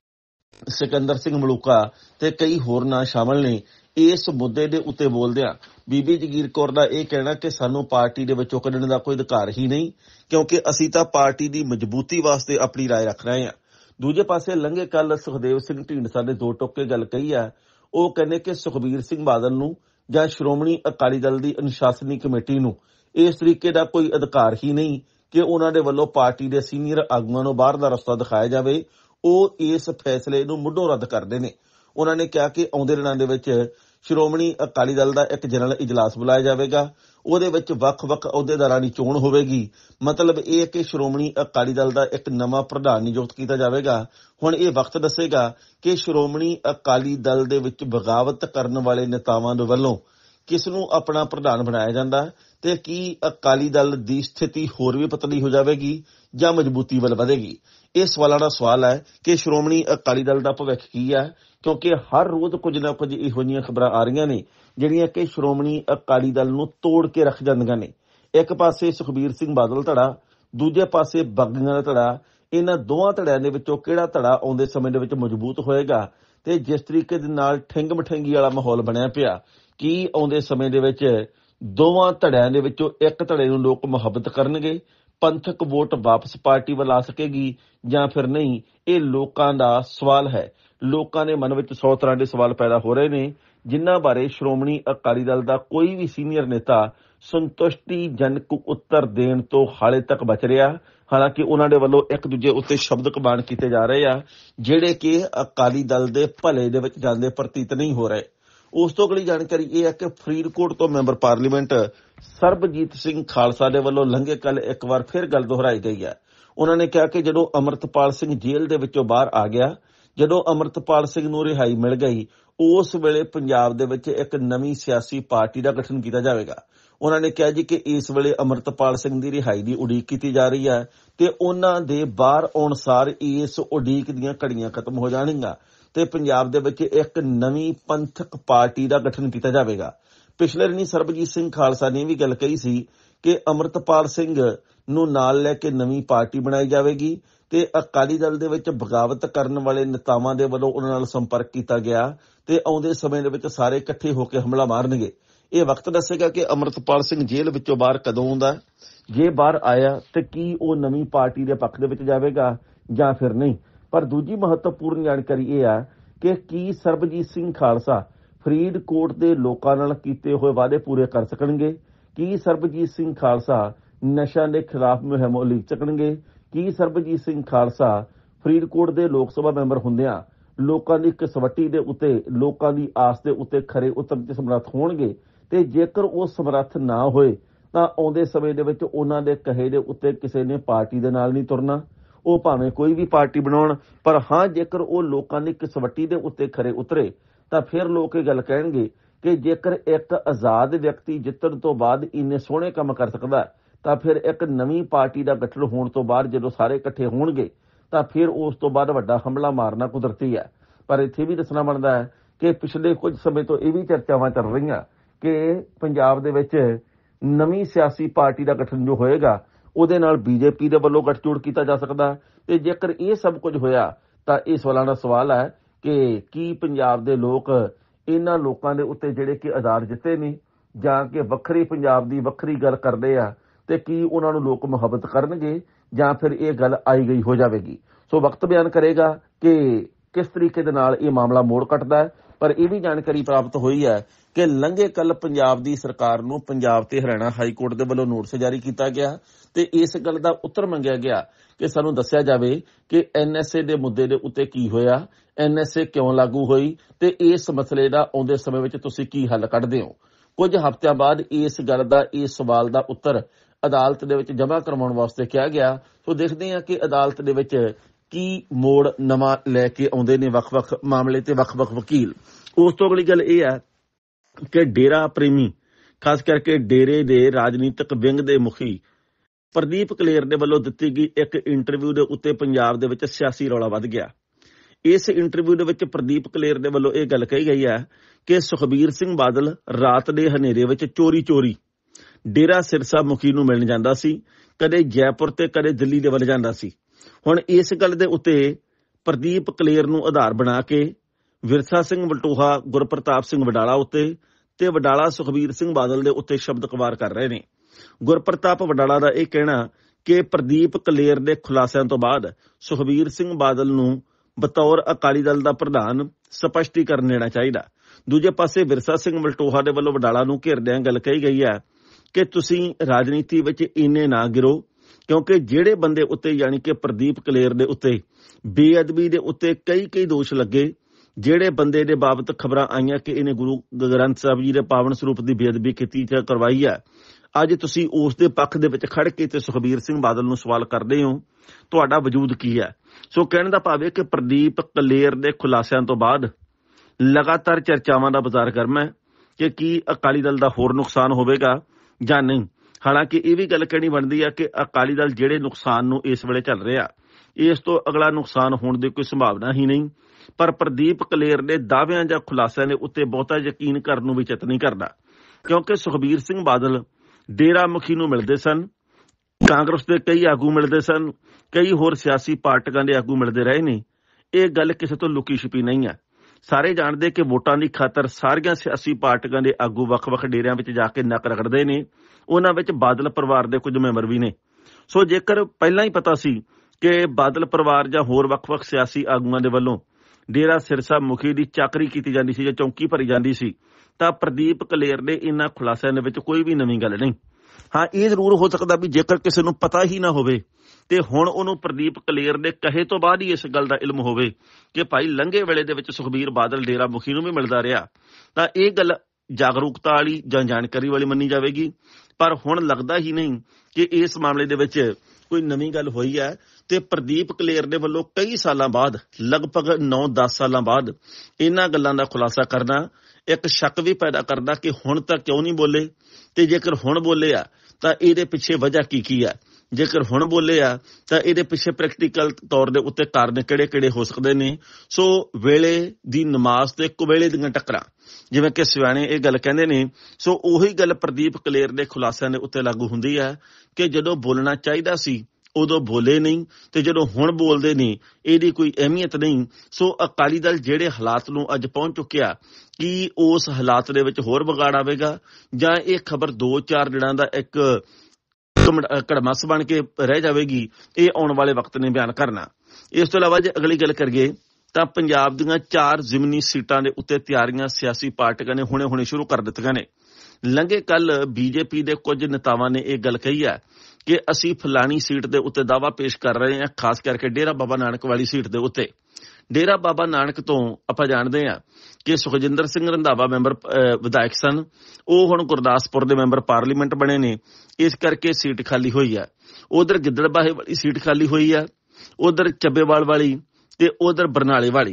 Speaker 1: ਸਿਕੰਦਰ ਸਿੰਘ ਮਲੂਕਾ ਤੇ ਕਈ ਹੋਰ ਨਾਂ ਸ਼ਾਮਲ ਨੇ। ਇਸ ਮੁੱਦੇ ਦੇ ਉੱਤੇ ਬੋਲਦਿਆਂ ਬੀਬੀ ਜਗੀਰ ਕੌਰ ਦਾ ਇਹ ਕਹਿਣਾ ਕਿ ਸਾਨੂੰ ਪਾਰਟੀ ਦੇ ਵਿੱਚੋਂ ਕੱਢਣ ਦਾ ਕੋਈ ਅਧਿਕਾਰ ਹੀ ਨਹੀਂ, ਕਿਉਂਕਿ ਅਸੀਂ ਤਾਂ ਪਾਰਟੀ ਦੀ ਮਜ਼ਬੂਤੀ ਵਾਸਤੇ ਆਪਣੀ ਰਾਏ ਰੱਖ ਰਹੇ ਹਾਂ। ਦੂਜੇ ਪਾਸੇ ਲੰਘੇ ਕੱਲ ਸੁਖਦੇਵ ਸਿੰਘ ਢੀਂਡਸਾ ਨੇ ਦੋ ਟੋਕੇ ਗੱਲ ਕਹੀ ਹੈ। ਉਹ ਕਹਿੰਦੇ ਕਿ ਸੁਖਬੀਰ ਸਿੰਘ ਬਾਦਲ ਨੂੰ ਜਾਂ ਸ਼੍ਰੋਮਣੀ ਅਕਾਲੀ ਦਲ ਦੀ ਅਨੁਸ਼ਾਸਨੀ ਕਮੇਟੀ ਨੂੰ ਇਸ ਤਰੀਕੇ ਦਾ ਕੋਈ ਅਧਿਕਾਰ ਹੀ ਨਹੀਂ ਕਿ ਉਹਨਾਂ ਦੇ ਵੱਲੋਂ ਪਾਰਟੀ ਦੇ ਸੀਨੀਅਰ ਆਗੂਆਂ ਨੂੰ ਬਾਹਰ ਦਾ ਰਸਤਾ ਦਿਖਾਇਆ ਜਾਵੇ। ਉਹ ਇਸ ਫੈਸਲੇ ਨੂੰ ਮੁੱਢੋਂ ਰੱਦ ਕਰਦੇ ਨੇ। ਉਹਨਾਂ ਨੇ ਕਿਹਾ ਕਿ ਆਉਂਦੇ ਦਿਨਾਂ ਦੇ ਵਿੱਚ ਸ਼੍ਰੋਮਣੀ ਅਕਾਲੀ ਦਲ ਦਾ ਇੱਕ ਜਨਰਲ ਇਜਲਾਸ ਬੁਲਾਇਆ ਜਾਵੇਗਾ, ਉਹਦੇ ਵਿੱਚ ਵੱਖ-ਵੱਖ ਅਹੁਦੇਦਾਰਾਂ ਦੀ ਚੋਣ ਹੋਵੇਗੀ। ਮਤਲਬ ਇਹ ਕਿ ਸ਼੍ਰੋਮਣੀ ਅਕਾਲੀ ਦਲ ਦਾ ਇੱਕ ਨਵਾਂ ਪ੍ਰਧਾਨ ਨਿਯੁਕਤ ਕੀਤਾ ਜਾਵੇਗਾ। ਹੁਣ ਇਹ ਵਕਤ ਦੱਸੇਗਾ ਕਿ ਸ਼੍ਰੋਮਣੀ ਅਕਾਲੀ ਦਲ ਦੇ ਵਿੱਚ ਬਗਾਵਤ ਕਰਨ ਵਾਲੇ ਨੇਤਾਵਾਂ ਦੇ ਵੱਲੋਂ ਕਿਸ ਨੂੰ ਆਪਣਾ ਪ੍ਰਧਾਨ ਬਣਾਇਆ ਜਾਂਦਾ ਤੇ ਕੀ ਅਕਾਲੀ ਦਲ ਦੀ ਸਥਿਤੀ ਹੋਰ ਵੀ ਪਤਲੀ ਹੋ ਜਾਵੇਗੀ ਜਾਂ ਮਜ਼ਬੂਤੀ ਵੱਲ ਵਧੇਗੀ। ਇਹ ਸਵਾਲਾਂ ਦਾ ਸਵਾਲ ਹੈ ਕਿ ਸ਼੍ਰੋਮਣੀ ਅਕਾਲੀ ਦਲ ਦਾ ਭਵਿੱਖ ਕੀ ਹੈ, ਕਿਉਂਕਿ ਹਰ ਰੋਜ਼ ਕੁਝ ਨਾ ਕੁਝ ਇਹੋ ਜਿਹੀਆਂ ਖਬਰਾਂ ਆ ਰਹੀਆਂ ਨੇ ਜਿਹੜੀਆਂ ਕਿ ਸ਼੍ਰੋਮਣੀ ਅਕਾਲੀ ਦਲ ਨੂੰ ਤੋੜ ਕੇ ਰੱਖ ਜਾਂਦੀਆਂ ਨੇ। ਇੱਕ ਪਾਸੇ ਸੁਖਬੀਰ ਸਿੰਘ ਬਾਦਲ ਧੜਾ, ਦੂਜੇ ਪਾਸੇ ਬਾਗੀਆਂ ਦਾ ਧੜਾ। ਇਹਨਾਂ ਦੋਵਾਂ ਧੜਿਆਂ ਦੇ ਵਿੱਚੋਂ ਕਿਹੜਾ ਧੜਾ ਆਉਂਦੇ ਸਮੇਂ ਦੇ ਵਿੱਚ ਮਜ਼ਬੂਤ ਹੋਏਗਾ? ਤੇ ਜਿਸ ਤਰੀਕੇ ਦੇ ਨਾਲ ਠਿੰਗ ਮਠਿੰਗੀ ਵਾਲਾ ਮਾਹੌਲ ਬਣਿਆ ਪਿਆ, ਕੀ ਆਉਂਦੇ ਸਮੇਂ ਦੇ ਵਿੱਚ ਦੋਵਾਂ ਧੜਿਆਂ ਦੇ ਵਿੱਚੋਂ ਇੱਕ ਧੜੇ ਨੂੰ ਲੋਕ ਮੁਹੱਬਤ ਕਰਨਗੇ, ਪੰਥਕ ਵੋਟ ਵਾਪਸ ਪਾਰਟੀ ਵੱਲ ਆ ਸਕੇਗੀ ਜਾਂ ਫਿਰ ਨਹੀਂ? ਇਹ ਲੋਕਾਂ ਦਾ ਸਵਾਲ ਹੈ। ਲੋਕਾਂ ਦੇ ਮਨ ਵਿੱਚ ਸੌ ਤਰ੍ਹਾਂ ਦੇ ਸਵਾਲ ਪੈਦਾ ਹੋ ਰਹੇ ਨੇ ਜਿਨ੍ਹਾਂ ਬਾਰੇ ਸ਼੍ਰੋਮਣੀ ਅਕਾਲੀ ਦਲ ਦਾ ਕੋਈ ਵੀ ਸੀਨੀਅਰ ਨੇਤਾ ਸੰਤੁਸ਼ਟੀਜਨਕ ਉੱਤਰ ਦੇਣ ਤੋਂ ਹਾਲੇ ਤੱਕ ਬਚ ਰਿਹਾ। ਹਾਲਾਂਕਿ ਉਹਨਾਂ ਦੇ ਵੱਲੋਂ ਇੱਕ ਦੂਜੇ ਉੱਤੇ ਸ਼ਬਦ ਕਬਾਣ ਕੀਤੇ ਜਾ ਰਹੇ ਆ ਜਿਹੜੇ ਕਿ ਅਕਾਲੀ ਦਲ ਦੇ ਭਲੇ ਦੇ ਵਿੱਚ ਜਾਂਦੇ ਪ੍ਰਤੀਤ ਨਹੀਂ ਹੋ ਰਹੇ। ਉਸ ਤੋਂ ਅਗਲੀ ਜਾਣਕਾਰੀ ਇਹ ਹੈ ਕਿ ਫਰੀਦਕੋਟ ਤੋਂ ਮੈਂਬਰ ਪਾਰਲੀਮੈਂਟ ਸਰਬਜੀਤ ਸਿੰਘ ਖਾਲਸਾ ਦੇ ਵੱਲੋਂ ਲੰਘੇ ਕੱਲ ਇੱਕ ਵਾਰ ਫਿਰ ਗੱਲ ਦੁਹਰਾਈ ਗਈ ਹੈ। ਉਹਨਾਂ ਨੇ ਕਿਹਾ ਕਿ ਜਦੋਂ ਅਮਰਤਪਾਲ ਸਿੰਘ ਜੇਲ੍ਹ ਦੇ ਵਿੱਚੋਂ ਬਾਹਰ ਆ ਗਿਆ, ਜਦੋਂ ਅਮਰਤਪਾਲ ਸਿੰਘ ਨੂੰ ਰਿਹਾਈ ਮਿਲ ਗਈ, ਉਸ ਵੇਲੇ ਪੰਜਾਬ ਦੇ ਵਿੱਚ ਇੱਕ ਨਵੀਂ ਸਿਆਸੀ ਪਾਰਟੀ ਦਾ ਗਠਨ ਕੀਤਾ ਜਾਵੇਗਾ। ਉਹਨਾਂ ਨੇ ਕਿਹਾ ਜੀ ਕਿ ਇਸ ਵੇਲੇ ਅਮਰਤਪਾਲ ਸਿੰਘ ਦੀ ਰਿਹਾਈ ਦੀ ਉਡੀਕ ਕੀਤੀ ਜਾ ਰਹੀ ਹੈ ਤੇ ਉਹਨਾਂ ਦੇ ਬਾਹਰ ਆਉਣ ਸਾਰ ਇਸ ਉਡੀਕ ਦੀਆਂ ਘੜੀਆਂ ਖਤਮ ਹੋ ਜਾਣਗੀਆਂ ਤੇ ਪੰਜਾਬ ਦੇ ਵਿੱਚ ਇੱਕ ਨਵੀਂ ਪੰਥਕ ਪਾਰਟੀ ਦਾ ਗਠਨ ਕੀਤਾ ਜਾਵੇਗਾ। ਪਿਛਲੇ ਦਿਨੀ ਸਰਬਜੀਤ ਸਿੰਘ ਖਾਲਸਾ ਨੇ ਵੀ ਗੱਲ ਕਹੀ ਸੀ ਕਿ ਅਮਰਤਪਾਲ ਸਿੰਘ ਨੂੰ ਨਾਲ ਲੈ ਕੇ ਨਵੀਂ ਪਾਰਟੀ ਬਣਾਈ ਜਾਵੇਗੀ ਤੇ ਅਕਾਲੀ ਦਲ ਦੇ ਵਿੱਚ ਬਗਾਵਤ ਕਰਨ ਵਾਲੇ ਨੇਤਾਵਾਂ ਦੇ ਵੱਲੋਂ ਉਹਨਾਂ ਨਾਲ ਸੰਪਰਕ ਕੀਤਾ ਗਿਆ ਤੇ ਆਉਂਦੇ ਸਮੇਂ ਦੇ ਵਿੱਚ ਸਾਰੇ ਇਕੱਠੇ ਹੋ ਕੇ ਹਮਲਾ ਮਾਰਨਗੇ। ਇਹ ਵਕਤ ਦੱਸੇਗਾ ਕਿ ਅਮਰਤਪਾਲ ਸਿੰਘ ਜੇਲ੍ਹ ਵਿੱਚੋਂ ਬਾਹਰ ਕਦੋਂ ਆਉਂਦਾ, ਜੇ ਬਾਹਰ ਆਇਆ ਤੇ ਕੀ ਉਹ ਨਵੀਂ ਪਾਰਟੀ ਦੇ ਪੱਖ ਦੇ ਵਿੱਚ ਜਾਵੇਗਾ ਜਾਂ ਫਿਰ ਨਹੀਂ। ਪਰ ਦੂਜੀ ਮਹੱਤਵਪੂਰਨ ਜਾਣਕਾਰੀ ਇਹ ਆ ਕਿ ਕੀ ਸਰਬਜੀਤ ਸਿੰਘ ਖਾਲਸਾ ਫਰੀਦਕੋਟ ਦੇ ਲੋਕਾਂ ਨਾਲ ਕੀਤੇ ਹੋਏ ਵਾਅਦੇ ਪੂਰੇ ਕਰ ਸਕਣਗੇ? ਕੀ ਸਰਬਜੀਤ ਸਿੰਘ ਖਾਲਸਾ ਨਸ਼ਿਆਂ ਦੇ ਖਿਲਾਫ ਮੁਹਿੰਮ ਉਲੀਕ ਸਕਣਗੇ? ਕੀ ਸਰਬਜੀਤ ਸਿੰਘ ਖਾਲਸਾ ਫਰੀਦਕੋਟ ਦੇ ਲੋਕ ਸਭਾ ਮੈਂਬਰ ਹੁੰਦਿਆਂ ਲੋਕਾਂ ਦੀ ਕਸਵੱਟੀ ਦੇ ਉੱਤੇ, ਲੋਕਾਂ ਦੀ ਆਸ ਦੇ ਉੱਤੇ ਖਰੇ ਉਤਰਨ ਚ ਸਮਰੱਥ ਹੋਣਗੇ? ਤੇ ਜੇਕਰ ਉਹ ਸਮਰੱਥ ਨਾ ਹੋਏ ਤਾਂ ਆਉਂਦੇ ਸਮੇਂ ਦੇ ਵਿੱਚ ਉਹਨਾਂ ਦੇ ਕਹੇ ਦੇ ਉੱਤੇ ਕਿਸੇ ਨੇ ਪਾਰਟੀ ਦੇ ਨਾਲ ਨਹੀਂ ਤੁਰਨਾ, ਉਹ ਭਾਵੇਂ ਕੋਈ ਵੀ ਪਾਰਟੀ ਬਣਾਉਣ। ਪਰ ਹਾਂ, ਜੇਕਰ ਉਹ ਲੋਕਾਂ ਦੀ ਕਸਵੱਟੀ ਦੇ ਉੱਤੇ ਖਰੇ ਉਤਰੇ ਤਾਂ ਫਿਰ ਲੋਕ ਇਹ ਗੱਲ ਕਹਿਣਗੇ ਕਿ ਜੇਕਰ ਇੱਕ ਆਜ਼ਾਦ ਵਿਅਕਤੀ ਜਿੱਤਣ ਤੋਂ ਬਾਅਦ ਇੰਨੇ ਸੋਹਣੇ ਕੰਮ ਕਰ ਸਕਦਾ ਤਾਂ ਫਿਰ ਇੱਕ ਨਵੀਂ ਪਾਰਟੀ ਦਾ ਗਠਨ ਹੋਣ ਤੋਂ ਬਾਅਦ ਜਦੋਂ ਸਾਰੇ ਇਕੱਠੇ ਹੋਣਗੇ ਤਾਂ ਫਿਰ ਉਸ ਤੋਂ ਬਾਅਦ ਵੱਡਾ ਹਮਲਾ ਮਾਰਨਾ ਕੁਦਰਤੀ ਹੈ। ਪਰ ਇੱਥੇ ਵੀ ਦੱਸਣਾ ਬਣਦਾ ਹੈ ਕਿ ਪਿਛਲੇ ਕੁਝ ਸਮੇਂ ਤੋਂ ਇਹ ਵੀ ਚਰਚਾਵਾਂ ਚੱਲ ਰਹੀਆਂ ਕਿ ਪੰਜਾਬ ਦੇ ਵਿੱਚ ਨਵੀਂ ਸਿਆਸੀ ਪਾਰਟੀ ਦਾ ਗਠਨ ਜੋ ਹੋਏਗਾ ਉਹਦੇ ਨਾਲ ਬੀਜੇਪੀ ਦੇ ਵੱਲੋਂ ਗੱਠਜੋੜ ਕੀਤਾ ਜਾ ਸਕਦਾ ਤੇ ਜੇਕਰ ਇਹ ਸਭ ਕੁਝ ਹੋਇਆ ਤਾਂ ਇਹ ਸਵਾਲਾਂ ਦਾ ਸਵਾਲ ਹੈ ਕਿ ਕੀ ਪੰਜਾਬ ਦੇ ਲੋਕ ਇਹਨਾਂ ਲੋਕਾਂ ਦੇ ਉੱਤੇ ਜਿਹੜੇ ਕਿ ਆਜ਼ਾਦ ਜਿੱਤੇ ਨੇ ਜਾਂ ਕਿ ਵੱਖਰੀ ਪੰਜਾਬ ਦੀ ਵੱਖਰੀ ਗੱਲ ਕਰਦੇ ਆ ਤੇ ਕੀ ਉਹਨਾਂ ਨੂੰ ਲੋਕ ਮੁਹੱਬਤ ਕਰਨਗੇ ਜਾਂ ਫਿਰ ਇਹ ਗੱਲ ਆਈ ਗਈ ਹੋ ਜਾਵੇਗੀ। ਸੋ ਵਕਤ ਬਿਆਨ ਕਰੇਗਾ ਕਿ ਕਿਸ ਤਰੀਕੇ ਦੇ ਨਾਲ ਇਹ ਮਾਮਲਾ ਮੋੜ ਕੱਟਦਾ ਹੈ। ਪਰ ਇਹ ਵੀ ਜਾਣਕਾਰੀ ਪ੍ਰਾਪਤ ਹੋਈ ਹੈ ਕਿ ਲੰਘੇ ਕੱਲ ਪੰਜਾਬ ਦੀ ਸਰਕਾਰ ਨੂੰ ਪੰਜਾਬ ਤੇ ਹਰਿਆਣਾ ਹਾਈ ਕੋਰਟ ਦੇ ਵੱਲੋਂ ਨੋਟਿਸ ਜਾਰੀ ਕੀਤਾ ਗਿਆ ਤੇ ਇਸ ਗੱਲ ਦਾ ਉੱਤਰ ਮੰਗਿਆ ਗਿਆ ਕਿ ਸਾਨੂੰ ਦੱਸਿਆ ਜਾਵੇ ਕਿ ਐਨ ਐਸ ਏ ਦੇ ਮੁੱਦੇ ਦੇ ਉੱਤੇ ਕੀ ਹੋਇਆ, ਐਨ ਐਸ ਏ ਕਿਉਂ ਲਾਗੂ ਹੋਈ ਤੇ ਇਸ ਮਸਲੇ ਦਾ ਆਉਂਦੇ ਸਮੇਂ ਵਿੱਚ ਤੁਸੀਂ ਕੀ ਹੱਲ ਕੱਢਦੇ ਹੋ। ਕੁਝ ਹਫ਼ਤਿਆਂ ਬਾਅਦ ਇਸ ਗੱਲ ਦਾ, ਇਸ ਸਵਾਲ ਦਾ ਉੱਤਰ ਅਦਾਲਤ ਦੇ ਵਿੱਚ ਜਮ੍ਹਾਂ ਕਰਵਾਉਣ ਵਾਸਤੇ ਕਿਹਾ ਗਿਆ। ਸੋ ਦੇਖਦੇ ਹਾਂ ਕਿ ਅਦਾਲਤ ਦੇ ਵਿੱਚ ਕੀ ਮੋੜ ਨਵਾਂ ਲੈ ਕੇ ਆਉਂਦੇ ਨੇ ਵੱਖ-ਵੱਖ ਮਾਮਲੇ ਤੇ ਵੱਖ-ਵੱਖ ਵਕੀਲ। ਉਸ ਤੋਂ ਅਗਲੀ ਗੱਲ ਇਹ ਹੈ ਕਿ ਡੇਰਾ ਪ੍ਰੇਮੀ, ਖਾਸ ਕਰਕੇ ਡੇਰੇ ਦੇ ਰਾਜਨੀਤਿਕ ਵਿੰਗ ਦੇ ਮੁਖੀ ਪ੍ਰਦੀਪ ਕਲੇਰ ਦੇ ਵੱਲੋਂ ਦਿੱਤੀ ਗਈ ਇੱਕ ਇੰਟਰਵਿਊ ਦੇ ਉੱਤੇ ਪੰਜਾਬ ਦੇ ਵਿੱਚ ਸਿਆਸੀ ਰੌਲਾ ਵੱਧ ਗਿਆ। ਇਸ ਇੰਟਰਵਿਊ ਦੇ ਵਿੱਚ ਪ੍ਰਦੀਪ ਕਲੇਰ ਦੇ ਵੱਲੋਂ ਇਹ ਗੱਲ ਕਹੀ ਗਈ ਹੈ ਕਿ ਸੁਖਬੀਰ ਸਿੰਘ ਬਾਦਲ ਰਾਤ ਦੇ ਹਨੇਰੇ ਵਿੱਚ ਚੋਰੀ ਚੋਰੀ ਡੇਰਾ ਸਿਰਸਾ ਮੁਖੀ ਨੂੰ ਮਿਲਣ ਜਾਂਦਾ ਸੀ, ਕਦੇ ਜੈਪੁਰ ਤੇ ਕਦੇ ਦਿੱਲੀ ਦੇ ਵੱਲ ਜਾਂਦਾ ਸੀ। ਹੁਣ ਇਸ ਗੱਲ ਦੇ ਉੱਤੇ ਪ੍ਰਦੀਪ ਕਲੇਰ ਨੂੰ ਆਧਾਰ ਬਣਾ ਕੇ ਵਿਰਸਾ ਸਿੰਘ ਵਲਟੋਹਾ, ਗੁਰਪ੍ਰਤਾਪ ਸਿੰਘ ਵਡਾਲਾ ਉੱਤੇ ਤੇ ਵਡਾਲਾ ਸੁਖਬੀਰ ਸਿੰਘ ਬਾਦਲ ਦੇ ਉੱਤੇ ਸ਼ਬਦ ਕਵਾਰ ਕਰ ਰਹੇ ਨੇ। ਗੁਰਪ੍ਰਤਾਪ ਵਡਾਲਾ ਦਾ ਇਹ ਕਹਿਣਾ ਕਿ ਪ੍ਰਦੀਪ ਕਲੇਰ ਦੇ ਖੁਲਾਸਿਆਂ ਤੋਂ ਬਾਅਦ ਸੁਖਬੀਰ ਸਿੰਘ ਬਾਦਲ ਨੂੰ ਬਤੌਰ ਅਕਾਲੀ ਦਲ ਦਾ ਪ੍ਰਧਾਨ ਸਪਸ਼ਟੀਕਰਨ ਦੇਣਾ ਚਾਹੀਦਾ। ਦੂਜੇ ਪਾਸੇ ਵਿਰਸਾ ਸਿੰਘ ਵਲਟੋਹਾ ਦੇ ਵੱਲੋਂ ਵਡਾਲਾ ਨੂੰ ਘੇਰਦਿਆਂ ਗੱਲ ਕਹੀ ਗਈ ਹੈ ਕਿ ਤੁਸੀਂ ਰਾਜਨੀਤੀ ਵਿੱਚ ਇੰਨੇ ਨਾ ਗਿਰੋ, ਕਿਉਂਕਿ ਜਿਹੜੇ ਬੰਦੇ ਉੱਤੇ ਯਾਨੀ ਕਿ ਪ੍ਰਦੀਪ ਕਲੇਰ ਦੇ ਉੱਤੇ ਬੇਅਦਬੀ ਦੇ ਉੱਤੇ ਕਈ ਕਈ ਦੋਸ਼ ਲੱਗੇ, ਜਿਹੜੇ ਬੰਦੇ ਦੇ ਬਾਬਤ ਖਬਰਾਂ ਆਈਆਂ ਕਿ ਇਹਨੇ ਗੁਰੂ ਗ੍ਰੰਥ ਸਾਹਿਬ ਜੀ ਦੇ ਪਾਵਨ ਸਰੂਪ ਦੀ ਬੇਅਦਬੀ ਕੀਤੀ ਜਾਂ ਕਰਵਾਈ ਹੈ, ਅੱਜ ਤੁਸੀਂ ਉਸ ਦੇ ਪੱਖ ਦੇ ਵਿੱਚ ਖੜ ਕੇ ਤੇ ਸੁਖਬੀਰ ਸਿੰਘ ਬਾਦਲ ਨੂੰ ਸਵਾਲ ਕਰਦੇ ਹੋ, ਤੁਹਾਡਾ ਵਜੂਦ ਕੀ ਹੈ। ਸੋ ਕਹਿਣ ਦਾ ਭਾਵ ਹੈ ਕਿ ਪ੍ਰਦੀਪ ਕਲੇਰ ਦੇ ਖੁਲਾਸਿਆਂ ਤੋਂ ਬਾਅਦ ਲਗਾਤਾਰ ਚਰਚਾਵਾਂ ਦਾ ਬਾਜ਼ਾਰ ਗਰਮ ਹੈ ਕਿ ਕੀ ਅਕਾਲੀ ਦਲ ਦਾ ਹੋਰ ਨੁਕਸਾਨ ਹੋਵੇਗਾ ਜਾਂ ਨਹੀਂ। ਹਾਲਾਂਕਿ ਇਹ ਵੀ ਗੱਲ ਕਹਿਣੀ ਬਣਦੀ ਹੈ ਕਿ ਅਕਾਲੀ ਦਲ ਜਿਹੜੇ ਨੁਕਸਾਨ ਨੂੰ ਇਸ ਵੇਲੇ ਚੱਲ ਰਿਹਾ, ਇਸ ਤੋਂ ਅਗਲਾ ਨੁਕਸਾਨ ਹੋਣ ਦੀ ਕੋਈ ਸੰਭਾਵਨਾ ਹੀ ਨਹੀਂ। ਪਰ ਪ੍ਰਦੀਪ ਕਲੇਰ ਦੇ ਦਾਅਵਿਆਂ ਜਾਂ ਖੁਲਾਸਿਆਂ ਦੇ ਉੱਤੇ ਬਹੁਤਾ ਯਕੀਨ ਕਰਨ ਨੂੰ ਵੀ ਚਿੱਤ ਨਹੀਂ ਕਰਦਾ, ਕਿਉਂਕਿ ਸੁਖਬੀਰ ਸਿੰਘ ਬਾਦਲ ਡੇਰਾ ਮੁਖੀ ਨੂੰ ਮਿਲਦੇ ਸਨ, ਕਾਂਗਰਸ ਦੇ ਕਈ ਆਗੂ ਮਿਲਦੇ ਸਨ, ਕਈ ਹੋਰ ਸਿਆਸੀ ਪਾਰਟੀਆਂ ਦੇ ਆਗੂ ਮਿਲਦੇ ਰਹੇ ਨੇ। ਇਹ ਗੱਲ ਕਿਸੇ ਤੋਂ ਲੁਕੀ ਛਿਪੀ ਨਹੀਂ ਹੈ। ਸਾਰੇ ਜਾਣਦੇ ਕਿ ਵੋਟਾਂ ਦੀ ਖਾਤਰ ਸਾਰੀਆਂ ਸਿਆਸੀ ਪਾਰਟੀਆਂ ਦੇ ਆਗੂ ਵੱਖ-ਵੱਖ ਡੇਰਿਆਂ ਵਿੱਚ ਜਾ ਕੇ ਨੱਕ ਰਗੜਦੇ ਨੇ। ਉਹਨਾਂ ਵਿੱਚ ਬਾਦਲ ਪਰਿਵਾਰ ਦੇ ਕੁਝ ਮੈਂਬਰ ਵੀ ਨੇ। ਸੋ ਜੇਕਰ ਪਹਿਲਾਂ ਹੀ ਪਤਾ ਸੀ ਕਿ ਬਾਦਲ ਪਰਿਵਾਰ ਜਾਂ ਹੋਰ ਵੱਖ-ਵੱਖ ਸਿਆਸੀ ਆਗੂਆਂ ਦੇ ਵੱਲੋਂ ਡੇਰਾ ਸਿਰਸਾ ਮੁਖੀ ਦੀ ਚਾਕਰੀ ਕੀਤੀ ਜਾਂਦੀ ਸੀ ਜਾਂ ਚੌਂਕੀ ਭਰੀ ਜਾਂਦੀ ਸੀ, ਤਾਂ ਪ੍ਰਦੀਪ ਕਲੇਰ ਦੇ ਇਹਨਾਂ ਖੁਲਾਸਿਆਂ ਦੇ ਵਿੱਚ ਕੋਈ ਵੀ ਨਵੀਂ ਗੱਲ ਨਹੀਂ। ਹਾਂ, ਇਹ ਜ਼ਰੂਰ ਹੋ ਸਕਦਾ ਵੀ ਜੇਕਰ ਕਿਸੇ ਨੂੰ ਪਤਾ ਹੀ ਨਾ ਹੋਵੇ ਤੇ ਹੁਣ ਉਹਨੂੰ ਪ੍ਰਦੀਪ ਕਲੇਰ ਦੇ ਕਹੇ ਤੋਂ ਬਾਅਦ ਹੀ ਇਸ ਗੱਲ ਦਾ ਇਲਮ ਹੋਵੇ ਕਿ ਭਾਈ ਲੰਘੇ ਵੇਲੇ ਦੇ ਵਿੱਚ ਸੁਖਬੀਰ ਬਾਦਲ ਡੇਰਾ ਮੁਖੀ ਨੂੰ ਵੀ ਮਿਲਦਾ ਰਿਹਾ, ਤਾਂ ਇਹ ਗੱਲ ਜਾਗਰੂਕਤਾ ਵਾਲੀ ਜਾਂ ਜਾਣਕਾਰੀ ਵਾਲੀ ਮੰਨੀ ਜਾਵੇਗੀ। ਪਰ ਹੁਣ ਲੱਗਦਾ ਹੀ ਨਹੀਂ ਕਿ ਇਸ ਮਾਮਲੇ ਦੇ ਵਿੱਚ ਕੋਈ ਨਵੀਂ ਗੱਲ ਹੋਈ ਹੈ। ਤੇ ਪ੍ਰਦੀਪ ਕਲੇਰ ਦੇ ਵੱਲੋਂ ਕਈ ਸਾਲਾਂ ਬਾਅਦ, ਲਗਭਗ ਨੌ ਦਸ ਸਾਲਾਂ ਬਾਅਦ ਇਹਨਾਂ ਗੱਲਾਂ ਦਾ ਖੁਲਾਸਾ ਕਰਨਾ ਇੱਕ ਸ਼ੱਕ ਵੀ ਪੈਦਾ ਕਰਦਾ ਕਿ ਹੁਣ ਤੱਕ ਕਿਉਂ ਨਹੀਂ ਬੋਲੇ, ਤੇ ਜੇਕਰ ਹੁਣ ਬੋਲੇ ਆ ਤਾਂ ਇਹਦੇ ਪਿੱਛੇ ਵਜ੍ਹਾ ਕੀ ਕੀ ਹੈ। ਜੇਕਰ ਹੁਣ ਬੋਲੇ ਆ ਤਾਂ ਇਹਦੇ ਪਿੱਛੇ ਪ੍ਰੈਕਟੀਕਲ ਤੌਰ ਦੇ ਉੱਤੇ ਕਾਰਨ ਕਿਹੜੇ ਕਿਹੜੇ ਹੋ ਸਕਦੇ ਨੇ। ਸੋ ਵੇਲੇ ਦੀ ਨਮਾਜ਼ ਤੇ ਕੁਵੇਲੇ ਦੀਆਂ ਟੱਕਰਾਂ, ਜਿਵੇਂ ਕਿ ਸਿਆਣੇ ਇਹ ਗੱਲ ਕਹਿੰਦੇ ਨੇ, ਸੋ ਉਹੀ ਗੱਲ ਪ੍ਰਦੀਪ ਕਲੇਰ ਦੇ ਖੁਲਾਸਿਆਂ ਦੇ ਉੱਤੇ ਲਾਗੂ ਹੁੰਦੀ ਹੈ ਕਿ ਜਦੋਂ ਬੋਲਣਾ ਚਾਹੀਦਾ ਸੀ ਉਦੋਂ ਬੋਲੇ ਨਹੀਂ, ਤੇ ਜਦੋਂ ਹੁਣ ਬੋਲਦੇ ਨੇ ਇਹਦੀ ਕੋਈ ਅਹਿਮੀਅਤ ਨਹੀਂ। ਸੋ ਅਕਾਲੀ ਦਲ ਜਿਹੜੇ ਹਾਲਾਤ ਨੂੰ ਅੱਜ ਪਹੁੰਚ ਚੁੱਕਿਆ, ਕੀ ਉਸ ਹਾਲਾਤ ਦੇ ਵਿੱਚ ਹੋਰ ਵਿਗਾੜ ਆਵੇਗਾ ਜਾਂ ਇਹ ਖਬਰ ਦੋ ਚਾਰ ਦਿਨਾਂ ਦਾ ਇੱਕ ਕੜਮਸ ਬਣ ਕੇ ਰਹਿ ਜਾਵੇਗੀ, ਇਹ ਆਉਣ ਵਾਲੇ ਵਕਤ ਨੇ ਬਿਆਨ ਕਰਨਾ। ਇਸ ਤੋਂ ਇਲਾਵਾ ਜੇ ਅਗਲੀ ਗੱਲ ਕਰੀਏ ਤਾਂ ਪੰਜਾਬ ਦੀਆਂ ਚਾਰ ਜ਼ਿਮਨੀ ਸੀਟਾਂ ਦੇ ਉੱਤੇ ਤਿਆਰੀਆਂ ਸਿਆਸੀ ਪਾਰਟੀਆਂ ਨੇ ਹੁਣੇ ਹੁਣੇ ਸ਼ੁਰੂ ਕਰ ਦਿੱਤੀਆਂ ਨੇ। ਲੰਘੇ ਕੱਲ ਬੀਜੇਪੀ ਦੇ ਕੁਝ ਨੇਤਾਵਾਂ ਨੇ ਇਹ ਗੱਲ ਕਹੀ ਹੈ ਕਿ ਅਸੀਂ ਫਲਾਣੀ ਸੀਟ ਦੇ ਉੱਤੇ ਦਾਅਵਾ ਪੇਸ਼ ਕਰ ਰਹੇ ਹਾਂ, ਖਾਸ ਕਰਕੇ ਡੇਰਾ ਬਾਬਾ ਨਾਨਕ ਵਾਲੀ ਸੀਟ ਦੇ ਉੱਤੇ। ਡੇਰਾ ਬਾਬਾ ਨਾਨਕ ਤੋਂ ਆਪਾਂ ਜਾਣਦੇ ਹਾਂ ਕਿ ਸੁਖਜਿੰਦਰ ਸਿੰਘ ਰੰਧਾਵਾ ਮੈਂਬਰ ਵਿਧਾਇਕ ਸਨ, ਉਹ ਹੁਣ ਗੁਰਦਾਸਪੁਰ ਦੇ ਮੈਂਬਰ ਪਾਰਲੀਮੈਂਟ ਬਣੇ ਨੇ, ਇਸ ਕਰਕੇ ਸੀਟ ਖਾਲੀ ਹੋਈ ਹੈ। ਉਧਰ ਗਿੱਦੜਬਾਹੇ ਵਾਲੀ ਸੀਟ ਖਾਲੀ ਹੋਈ ਹੈ, ਉਧਰ ਚੱਬੇਵਾਲ ਵਾਲੀ ਤੇ ਉਧਰ ਬਰਨਾਲੇ ਵਾਲੀ।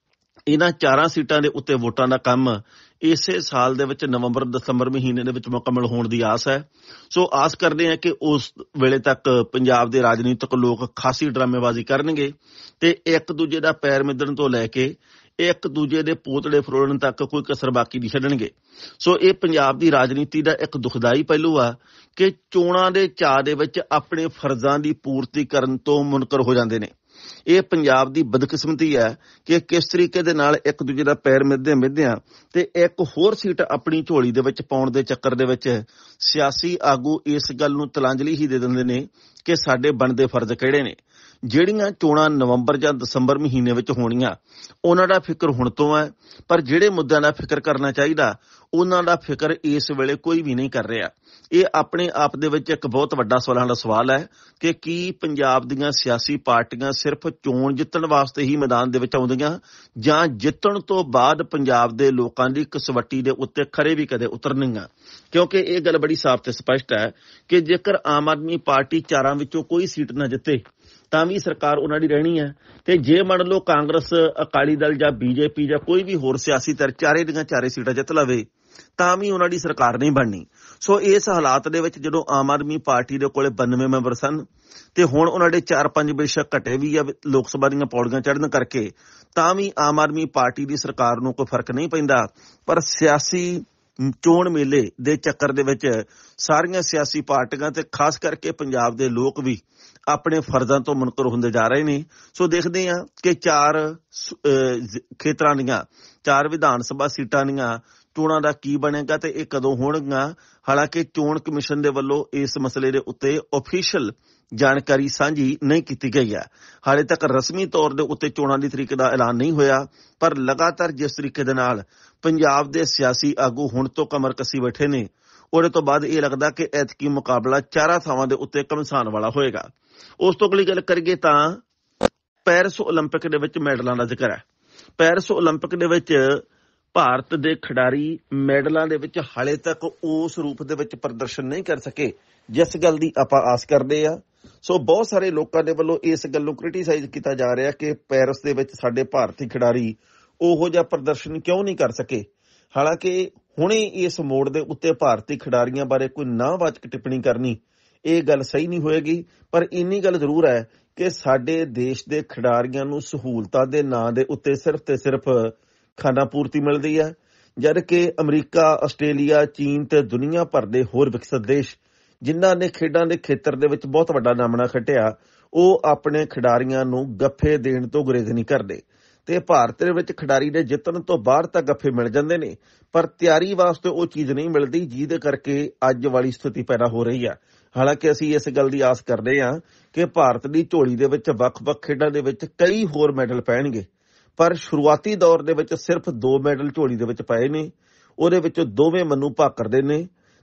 Speaker 1: ਇਹਨਾਂ ਚਾਰਾਂ ਸੀਟਾਂ ਦੇ ਉੱਤੇ ਵੋਟਾਂ ਦਾ ਕੰਮ ਇਸੇ ਸਾਲ ਦੇ ਵਿੱਚ ਨਵੰਬਰ ਦਸੰਬਰ ਮਹੀਨੇ ਦੇ ਵਿੱਚ ਮੁਕੰਮਲ ਹੋਣ ਦੀ ਆਸ ਹੈ। ਸੋ ਆਸ ਕਰਦੇ ਹਾਂ ਕਿ ਉਸ ਵੇਲੇ ਤੱਕ ਪੰਜਾਬ ਦੇ ਰਾਜਨੀਤਿਕ ਲੋਕ ਖਾਸੀ ਡਰਾਮੇਬਾਜ਼ੀ ਕਰਨਗੇ ਤੇ ਇੱਕ ਦੂਜੇ ਦਾ ਪੈਰ ਮਿੱਧਣ ਤੋਂ ਲੈ ਕੇ ਇੱਕ ਦੂਜੇ ਦੇ ਪੋਤੜੇ ਫਰੋੜਨ ਤੱਕ ਕੋਈ ਕਸਰ ਬਾਕੀ ਨਹੀਂ ਛੱਡਣਗੇ। ਸੋ ਇਹ ਪੰਜਾਬ ਦੀ ਰਾਜਨੀਤੀ ਦਾ ਇੱਕ ਦੁਖਦਾਈ ਪਹਿਲੂ ਆ ਕਿ ਚੋਣਾਂ ਦੇ ਚਾਅ ਦੇ ਵਿੱਚ ਆਪਣੇ ਫਰਜ਼ਾਂ ਦੀ ਪੂਰਤੀ ਕਰਨ ਤੋਂ ਮੁਨਕਰ ਹੋ ਜਾਂਦੇ ਨੇ। ਇਹ ਪੰਜਾਬ ਦੀ ਬਦਕਿਸਮਤੀ ਹੈ ਕਿ ਕਿਸ ਤਰੀਕੇ ਦੇ ਨਾਲ ਇੱਕ ਦੂਜੇ ਦਾ ਪੈਰ ਮਿੱਧਦੇ ਮਿੱਧਿਆਂ ਤੇ ਇੱਕ ਹੋਰ ਸੀਟ ਆਪਣੀ ਝੋਲੀ ਦੇ ਵਿੱਚ ਪਾਉਣ ਦੇ ਚੱਕਰ ਦੇ ਵਿੱਚ ਸਿਆਸੀ ਆਗੂ ਇਸ ਗੱਲ ਨੂੰ ਤਲਾਂਜਲੀ ਹੀ ਦੇ ਦਿੰਦੇ ਨੇ ਕਿ ਸਾਡੇ ਬਣਦੇ ਫਰਜ਼ ਕਿਹੜੇ ਨੇ। ਜਿਹੜੀਆਂ ਚੋਣਾਂ ਨਵੰਬਰ ਜਾਂ ਦਸੰਬਰ ਮਹੀਨੇ ਵਿੱਚ ਹੋਣੀਆਂ ਉਹਨਾਂ ਦਾ ਫਿਕਰ ਹੁਣ ਤੋਂ ਹੈ, ਪਰ ਜਿਹੜੇ ਮੁੱਦਿਆਂ ਦਾ ਫਿਕਰ ਕਰਨਾ ਚਾਹੀਦਾ ਉਹਨਾਂ ਦਾ ਫਿਕਰ ਇਸ ਵੇਲੇ ਕੋਈ ਵੀ ਨਹੀਂ ਕਰ ਰਿਹਾ। ਇਹ ਆਪਣੇ ਆਪ ਦੇ ਵਿੱਚ ਇੱਕ ਬਹੁਤ ਵੱਡਾ ਸਵਾਲਾਂ ਦਾ ਸਵਾਲ ਹੈ ਕਿ ਕੀ ਪੰਜਾਬ ਦੀਆਂ ਸਿਆਸੀ ਪਾਰਟੀਆਂ ਸਿਰਫ ਚੋਣ ਜਿੱਤਣ ਵਾਸਤੇ ਹੀ ਮੈਦਾਨ ਦੇ ਵਿੱਚ ਆਉਂਦੀਆਂ ਜਾਂ ਜਿੱਤਣ ਤੋਂ ਬਾਅਦ ਪੰਜਾਬ ਦੇ ਲੋਕਾਂ ਦੀ ਕਸਵੱਟੀ ਦੇ ਉੱਤੇ ਖਰੇ ਵੀ ਕਦੇ ਉਤਰਨਗੀਆਂ। ਕਿਉਂਕਿ ਇਹ ਗੱਲ ਬੜੀ ਸਾਫ਼ ਤੇ ਸਪਸ਼ਟ ਹੈ ਕਿ ਜੇਕਰ ਆਮ ਆਦਮੀ ਪਾਰਟੀ ਚਾਰਾਂ ਵਿੱਚੋਂ ਕੋਈ ਸੀਟ ਨਾ ਜਿੱਤੇ ਤਾਂ ਵੀ ਸਰਕਾਰ ਉਹਨਾਂ ਦੀ ਰਹਿਣੀ ਹੈ, ਤੇ ਜੇ ਮੰਨ ਲਓ ਕਾਂਗਰਸ, ਅਕਾਲੀ ਦਲ ਜਾਂ ਬੀਜੇਪੀ ਜਾਂ ਕੋਈ ਵੀ ਹੋਰ ਸਿਆਸੀ ਧਿਰ ਚਾਰੇ ਦੀਆਂ ਚਾਰੇ ਸੀਟਾਂ ਜਿੱਤ ਲਵੇ ਤਾਂ ਵੀ ਉਹਨਾਂ ਦੀ ਸਰਕਾਰ ਨਹੀਂ ਬਣਨੀ। ਸੋ ਇਸ ਹਾਲਾਤ ਦੇ ਵਿੱਚ ਜਦੋਂ ਆਮ ਆਦਮੀ ਪਾਰਟੀ ਦੇ ਕੋਲੇ ਬਾਨਵੇਂ ਮੈਂਬਰ ਸਨ ਤੇ ਹੁਣ ਉਹਨਾਂ ਦੇ ਚਾਰ ਪੰਜ ਬੇਸ਼ੱਕ ਘਟੇ ਵੀ ਆ ਲੋਕ ਸਭਾ ਦੀਆਂ ਪੌੜੀਆਂ ਚੜ੍ਹਨ ਕਰਕੇ, ਤਾਂ ਵੀ ਆਮ ਆਦਮੀ ਪਾਰਟੀ ਦੀ ਸਰਕਾਰ ਨੂੰ ਕੋਈ ਫਰਕ ਨਹੀਂ ਪੈਂਦਾ। ਪਰ ਸਿਆਸੀ ਚੋਣ ਮੇਲੇ ਦੇ ਚੱਕਰ ਦੇ ਵਿੱਚ ਸਾਰੀਆਂ ਸਿਆਸੀ ਪਾਰਟੀਆਂ ਤੇ ਖਾਸ ਕਰਕੇ ਪੰਜਾਬ ਦੇ ਲੋਕ ਵੀ ਆਪਣੇ ਫਰਜ਼ਾਂ ਤੋਂ ਮੁਨਕਰ ਹੁੰਦੇ ਜਾ ਰਹੇ ਨੇ। ਸੋ ਦੇਖਦੇ ਹਾਂ ਕਿ ਚਾਰ ਖੇਤਰਾਂ ਦੀਆਂ, ਚਾਰ ਵਿਧਾਨ ਸਭਾ ਸੀਟਾਂ ਦੀਆਂ ਚੋਣਾਂ ਦਾ ਕੀ ਬਣੇਗਾ ਤੇ ਇਹ ਕਦੋਂ ਹੋਣਗੀਆਂ। ਹਾਲਾਂਕਿ ਚੋਣ ਕਮਿਸ਼ਨ ਦੇ ਵੱਲੋਂ ਇਸ ਮਸਲੇ ਦੇ ਉੱਤੇ ਆਫੀਸ਼ੀਅਲ ਜਾਣਕਾਰੀ ਸਾਂਝੀ ਨਹੀਂ ਕੀਤੀ ਗਈ ਹੈ। ਹਾਲੇ ਤੱਕ ਰਸਮੀ ਤੌਰ ਦੇ ਉੱਤੇ ਚੋਣਾਂ ਦੀ ਤਰੀਕ ਦਾ ਐਲਾਨ ਨਹੀਂ ਹੋਇਆ, ਪਰ ਲਗਾਤਾਰ ਜਿਸ ਤਰੀਕੇ ਦੇ ਨਾਲ ਪੰਜਾਬ ਦੇ ਸਿਆਸੀ ਆਗੂ ਹੁਣ ਤੋਂ ਕਮਰ ਕੱਸੀ ਬੈਠੇ ਨੇ, ਉਹਦੇ ਤੋਂ ਬਾਅਦ ਇਹ ਲੱਗਦਾ ਕਿ ਐਤਕੀ ਮੁਕਾਬਲਾ ਚਾਰਾਂ ਥਾਵਾਂ ਦੇ ਉੱਤੇ ਘਮਸਾਨ ਵਾਲਾ ਹੋਏਗਾ। ਉਸ ਤੋਂ ਅਗਲੀ ਗੱਲ ਕਰੀਏ ਤਾਂ ਪੈਰਿਸ ਓਲੰਪਿਕ ਦੇ ਵਿੱਚ ਮੈਡਲਾਂ ਦਾ ਜ਼ਿਕਰ ਹੈ। ਪੈਰਿਸ ਓਲੰਪਿਕ ਦੇ ਵਿੱਚ ਭਾਰਤ ਦੇ ਖਿਡਾਰੀ ਮੈਡਲਾਂ ਦੇ ਵਿੱਚ ਹਾਲੇ ਤੱਕ ਉਸ ਰੂਪ ਦੇ ਵਿੱਚ ਪ੍ਰਦਰਸ਼ਨ ਨਹੀਂ ਕਰ ਸਕੇ ਜਿਸ ਗੱਲ ਦੀ ਆਪਾਂ ਆਸ ਕਰਦੇ ਆ। ਸੋ ਬਹੁਤ ਸਾਰੇ ਲੋਕਾਂ ਦੇ ਵੱਲੋਂ ਇਸ ਗੱਲ ਨੂੰ ਕ੍ਰਿਟੀਸਾਈਜ਼ ਕੀਤਾ ਜਾ ਰਿਹਾ ਕਿ ਪੈਰਿਸ ਦੇ ਵਿੱਚ ਸਾਡੇ ਭਾਰਤੀ ਖਿਡਾਰੀ ਉਹੋ ਜਿਹਾ ਪ੍ਰਦਰਸ਼ਨ ਕਿਉਂ ਨਹੀਂ ਕਰ ਸਕੇ। ਹਾਲਾਂਕਿ ਹੁਣੇ ਇਸ ਮੋੜ ਦੇ ਉੱਤੇ ਭਾਰਤੀ ਖਿਡਾਰੀਆਂ ਬਾਰੇ ਕੋਈ ਨਾਵਾਚਕ ਟਿੱਪਣੀ ਕਰਨੀ ਇਹ ਗੱਲ ਸਹੀ ਨਹੀਂ ਹੋਏਗੀ, ਪਰ ਇੰਨੀ ਗੱਲ ਜ਼ਰੂਰ ਹੈ ਕਿ ਸਾਡੇ ਦੇਸ਼ ਦੇ ਖਿਡਾਰੀਆਂ ਨੂੰ ਸਹੂਲਤਾਂ ਦੇ ਨਾਂ ਦੇ ਉੱਤੇ ਸਿਰਫ ਤੇ ਸਿਰਫ ਖਾਣਾ ਪੂਰਤੀ ਮਿਲਦੀ ਹੈ, ਜਦ ਕਿ ਅਮਰੀਕਾ, ਆਸਟ੍ਰੇਲੀਆ, ਚੀਨ ਤੇ ਦੁਨੀਆ ਭਰ ਦੇ ਹੋਰ ਵਿਕਸਿਤ ਦੇਸ਼ ਜਿਨ੍ਹਾਂ ਨੇ ਖੇਡਾਂ ਦੇ ਖੇਤਰ ਦੇ ਵਿੱਚ ਬਹੁਤ ਵੱਡਾ ਨਾਮਣਾ ਖੱਟਿਆ, ਉਹ ਆਪਣੇ ਖਿਡਾਰੀਆਂ ਨੂੰ ਗੱਫੇ ਦੇਣ ਤੋਂ ਗੁਰੇਜ਼ ਨਹੀਂ ਕਰਦੇ। ਤੇ ਭਾਰਤ ਦੇ ਵਿੱਚ ਖਿਡਾਰੀ ਦੇ ਜਿੱਤਣ ਤੋਂ ਬਾਅਦ ਤਾਂ ਗੱਫੇ ਮਿਲ ਜਾਂਦੇ ਨੇ, ਪਰ ਤਿਆਰੀ ਵਾਸਤੇ ਉਹ ਚੀਜ਼ ਨਹੀਂ ਮਿਲਦੀ, ਜਿਹਦੇ ਕਰਕੇ ਅੱਜ ਵਾਲੀ ਸਥਿਤੀ ਪੈਦਾ ਹੋ ਰਹੀ ਹੈ। ਹਾਲਾਂਕਿ ਅਸੀਂ ਇਸ ਗੱਲ ਦੀ ਆਸ ਕਰਦੇ ਹਾਂ ਕਿ ਭਾਰਤ ਦੀ ਝੋਲੀ ਦੇ ਵਿੱਚ ਵੱਖ-ਵੱਖ ਖੇਡਾਂ ਦੇ ਵਿੱਚ ਕਈ ਹੋਰ ਮੈਡਲ ਪੈਣਗੇ, ਪਰ ਸ਼ੁਰੂਆਤੀ ਦੌਰ ਦੇ ਵਿੱਚ ਸਿਰਫ ਦੋ ਮੈਡਲ ਝੋਲੀ ਦੇ ਵਿੱਚ ਪਏ ਨੇ। ਉਹਦੇ ਵਿੱਚੋਂ ਦੋਵੇਂ ਮਨੂੰ ਭਾਕਰ ਦੇ ਨੇ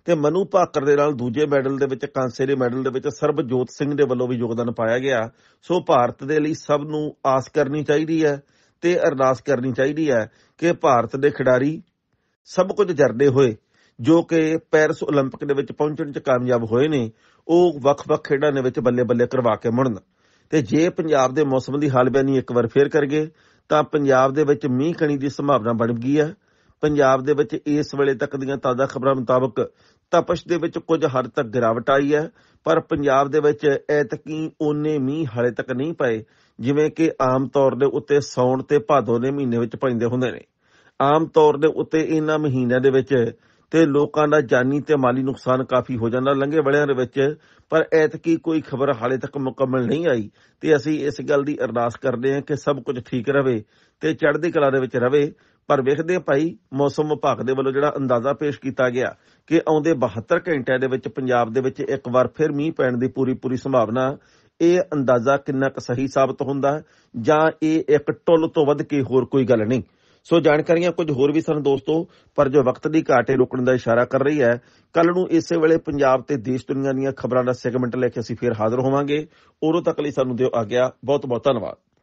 Speaker 1: ਤੇ ਮਨੂ ਭਾਕਰ ਦੇ ਨਾਲ ਦੂਜੇ ਮੈਡਲ ਦੇ ਵਿੱਚ, ਕਾਂਸੇ ਦੇ ਮੈਡਲ ਦੇ ਵਿੱਚ ਸਰਬਜੋਤ ਸਿੰਘ ਦੇ ਵੱਲੋਂ ਵੀ ਯੋਗਦਾਨ ਪਾਇਆ ਗਿਆ। ਸੋ ਭਾਰਤ ਦੇ ਲਈ ਸਭ ਨੂੰ ਆਸ ਕਰਨੀ ਚਾਹੀਦੀ ਹੈ ਤੇ ਅਰਦਾਸ ਕਰਨੀ ਚਾਹੀਦੀ ਹੈ ਕਿ ਭਾਰਤ ਦੇ ਖਿਡਾਰੀ ਸਭ ਕੁਝ ਜਰਦੇ ਹੋਏ ਜੋ ਕਿ ਪੈਰਿਸ ਓਲੰਪਿਕ ਦੇ ਵਿੱਚ ਪਹੁੰਚਣ 'ਚ ਕਾਮਯਾਬ ਹੋਏ ਨੇ, ਉਹ ਵੱਖ-ਵੱਖ ਖੇਡਾਂ ਦੇ ਵਿੱਚ ਬੱਲੇ-ਬੱਲੇ ਕਰਵਾ ਕੇ ਮੁੜਨ। ਤੇ ਜੇ ਪੰਜਾਬ ਦੇ ਮੌਸਮ ਦੀ ਹਾਲਬਿਆਨੀ ਇੱਕ ਵਾਰ ਫੇਰ ਕਰਗੇ ਤਾਂ ਪੰਜਾਬ ਦੇ ਵਿੱਚ ਮੀਂਹ ਕਣੀ ਦੀ ਸੰਭਾਵਨਾ ਬਣ ਗਈ ਹੈ। ਪੰਜਾਬ ਦੇ ਵਿੱਚ ਇਸ ਵੇਲੇ ਤੱਕ ਦੀਆਂ ਤਾਜ਼ਾ ਖਬਰਾਂ ਮੁਤਾਬਕ ਤਪਸ਼ ਦੇ ਵਿੱਚ ਕੁਝ ਹੱਦ ਤੱਕ ਗਿਰਾਵਟ ਆਈ ਹੈ, ਪਰ ਪੰਜਾਬ ਦੇ ਵਿੱਚ ਐਤਕੀ ਓਨੇ ਮੀਂਹ ਹਾਲੇ ਤੱਕ ਨਹੀਂ ਪਏ ਜਿਵੇਂ ਕਿ ਆਮ ਤੌਰ ਦੇ ਉੱਤੇ ਸਾਉਣ ਤੇ ਭਾਦੋਂ ਦੇ ਮਹੀਨੇ ਵਿੱਚ ਪੈਂਦੇ ਹੁੰਦੇ ਨੇ। ਆਮ ਤੌਰ ਦੇ ਉੱਤੇ ਇਹਨਾਂ ਮਹੀਨਿਆਂ ਦੇ ਵਿੱਚ ਤੇ ਲੋਕਾਂ ਦਾ ਜਾਨੀ ਤੇ ਮਾਲੀ ਨੁਕਸਾਨ ਕਾਫੀ ਹੋ ਜਾਂਦਾ ਲੰਘੇ ਵੜਿਆਂ ਦੇ ਵਿੱਚ, ਪਰ ਐਤਕੀ ਕੋਈ ਖਬਰ ਹਾਲੇ ਤੱਕ ਮੁਕੰਮਲ ਨਹੀਂ ਆਈ। ਤੇ ਅਸੀਂ ਇਸ ਗੱਲ ਦੀ ਅਰਦਾਸ ਕਰਦੇ ਹਾਂ ਕਿ ਸਭ ਕੁਝ ਠੀਕ ਰਵੇ ਤੇ ਚੜ੍ਹਦੀ ਕਲਾ ਦੇ ਵਿੱਚ ਰਵੇ। ਪਰ ਵੇਖਦੇ ਭਾਈ, ਮੌਸਮ ਵਿਭਾਗ ਦੇ ਵੱਲੋਂ ਜਿਹੜਾ ਅੰਦਾਜ਼ਾ ਪੇਸ਼ ਕੀਤਾ ਗਿਆ ਕਿ ਆਉਂਦੇ ਬਹੱਤਰ ਘੰਟਿਆਂ ਦੇ ਵਿੱਚ ਪੰਜਾਬ ਦੇ ਵਿੱਚ ਇੱਕ ਵਾਰ ਫਿਰ ਮੀਂਹ ਪੈਣ ਦੀ ਪੂਰੀ ਪੂਰੀ ਸੰਭਾਵਨਾ, ਇਹ ਅੰਦਾਜ਼ਾ ਕਿੰਨਾ ਕੁ ਸਹੀ ਸਾਬਤ ਹੁੰਦਾ ਜਾਂ ਇਹ ਇੱਕ ਟੁੱਲ ਤੋਂ ਵੱਧ ਕੇ ਹੋਰ ਕੋਈ ਗੱਲ ਨਹੀਂ। ਸੋ ਜਾਣਕਾਰੀਆਂ ਕੁਝ ਹੋਰ ਵੀ ਸਨ ਦੋਸਤੋ, ਪਰ ਜੋ ਵਕਤ ਦੀ ਘਾਟ ਹੈ ਰੁਕਣ ਦਾ ਇਸ਼ਾਰਾ ਕਰ ਰਹੀ ਹੈ। ਕੱਲ ਨੂੰ ਇਸੇ ਵੇਲੇ ਪੰਜਾਬ ਤੇ ਦੇਸ਼ ਦੁਨੀਆ ਦੀਆਂ ਖਬਰਾਂ ਦਾ ਸੈਗਮੈਂਟ ਲੈ ਕੇ ਅਸੀਂ ਫਿਰ ਹਾਜ਼ਰ ਹੋਵਾਂਗੇ। ਉਦੋਂ ਤੱਕ ਲਈ ਸਾਨੂੰ ਦਿਓ ਆਗਿਆ। ਬਹੁਤ ਬਹੁਤ ਧੰਨਵਾਦ।